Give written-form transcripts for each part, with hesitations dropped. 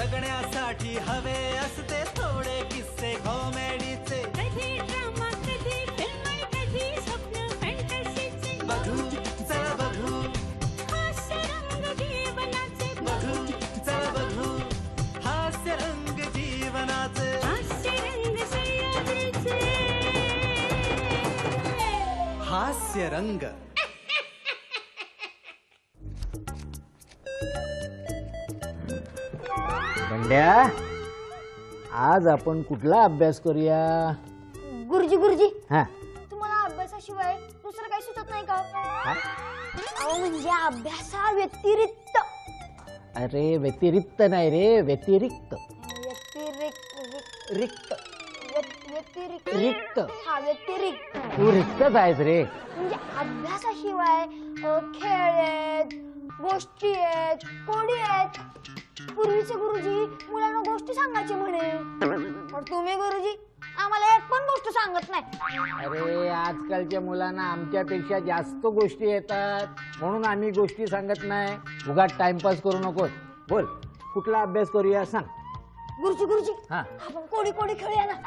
जगण्यासाठी हवे असते थोडे किस्से कॉमेडीचे, कधी ड्रामा कधी फिल्म कधी स्वप्न फॅन्टसीचे, बघू चला बघू हास्य रंग जीवनाचे, बघू चला बघू हास्य रंग जीवनाचे, हास्य रंग सह्याद्रीचे, हास्य रंग. बंड्या, आज आपण कुठला अभ्यास करूया? गुरुजी गुरुजी हा तुम्हाला अभ्यासाशिवाय दुसरं काही सुचत नाही का? अहो म्हणजे अभ्यासा व्यतिरिक्त. अरे व्यतिरिक्त नाही रे, व्यतिरिक्त. व्यतिरिक्त रिक्त व्यतिरिक्त रिक्त. हा व्यतिरिक्त तू रिक्तच आहेस रे. म्हणजे अभ्यासाशिवाय खेळ आहेत, गोष्टी आहेत, कोडी आहेत. पूर्वीचे गुरुजी मुलांना गोष्टी सांगायचे म्हणे, पण तुम्ही गुरुजी आम्हाला एक पण गोष्ट सांगत नाही. अरे आजकालच्या मुलांना आमच्यापेक्षा जास्त गोष्टी येतात, म्हणून आम्ही गोष्टी सांगत नाही. उगाच टाइमपास करू नकोस. बोल, कुठला अभ्यास करूया सांग. गुरुजी गुरुजी हा आपण कोडी कोडी खेळूया ना.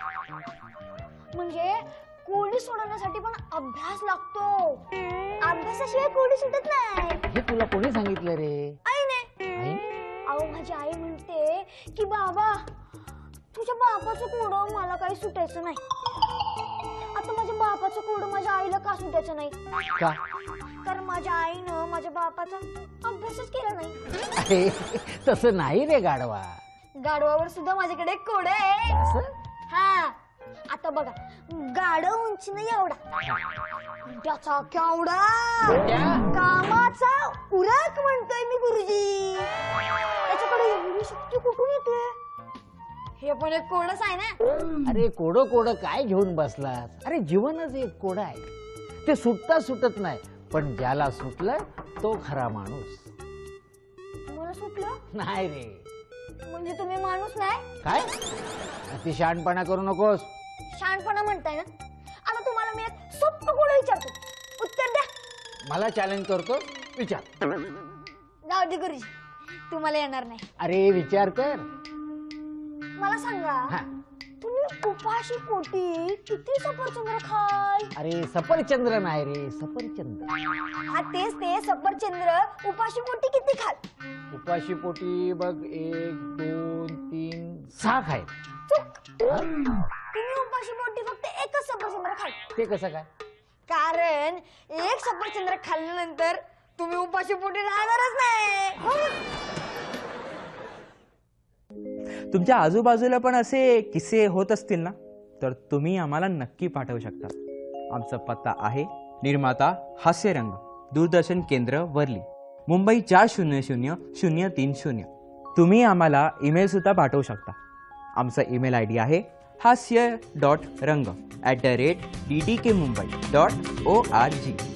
म्हणजे कोडी सोडवण्यासाठी पण अभ्यास लागतो. अभ्यासाशिवाय कोडी सुटत नाही. हे तुला कोणी सांगितलं रे? आईने. आई? अहो माझी आई म्हणते की बाबा तुझ्या बापाचं कोडं मला काही सुटायचं नाही. आता माझ्या बापाचं कोडं माझ्या आईला का सुटायचं नाही? का? कारण माझ्या आईनं माझ्या बापाचा अभ्यासच केला नाही. अरे तसं नाही रे गाढवा. गाढवावर सुद्धा माझ्याकडे एक कोड आहे. असं? हा आता बघा, गाढव उंचीनं एवढा, त्याचा केवढा कामाचा उरक म्हणतोय मी गुरुजी. त्याच्याकडे एवढी शक्ती कुठून येते? हे पण एक कोडच आहे ना. अरे कोडं कोडं काय घेऊन बसलास? अरे जीवनच एक कोडं आहे. ते सुटता सुटत नाही, पण ज्याला सुटलं तो खरा माणूस. मला सुटलं नाही रे. म्हणजे तुम्ही माणूस नाही? काय अति शहाणपणा करू नकोस. शहाणपणा म्हणताय ना. आता तुम्हाला मी एक सोपं कोड विचारतो, उत्तर द्या. मला चॅलेंज करतो, विचार. जाऊ दे गुरुजी, तुम्हाला येणार नाही. अरे विचार कर. मला सांगा, हा. तुम्ही उपाशी पोटी किती सफरचंद्र खाल? अरे सफरचंद्र नाही रे, सफरचंद. हा तेच ते सफरचंद्र. उपाशी पोटी किती खाल? उपाशी पोटी बघ 1 2 3 6 खाय. चूक. तुम्ही उपाशी पोटी फक्त एकच सफरचंद्र खाल. ते कसं काय? कारण एक सफरचंद्र खाल्ल्यानंतर तुम्ही उपाशी पोटी राहणारच नाही. तुमच्या आजूबाजूला पण असे किस्से होत असतील ना, तर तुम्ही आम्हाला नक्की पाठवू शकता. आमचा पत्ता आहे निर्माता हास्यरंग, दूरदर्शन केंद्र, वर्ली, मुंबई 400030. तुम्ही आम्हाला ईमेल सुद्धा पाठवू शकता. आमचा ईमेल ID आहे हास्य.रंग@ddkmumbai.org.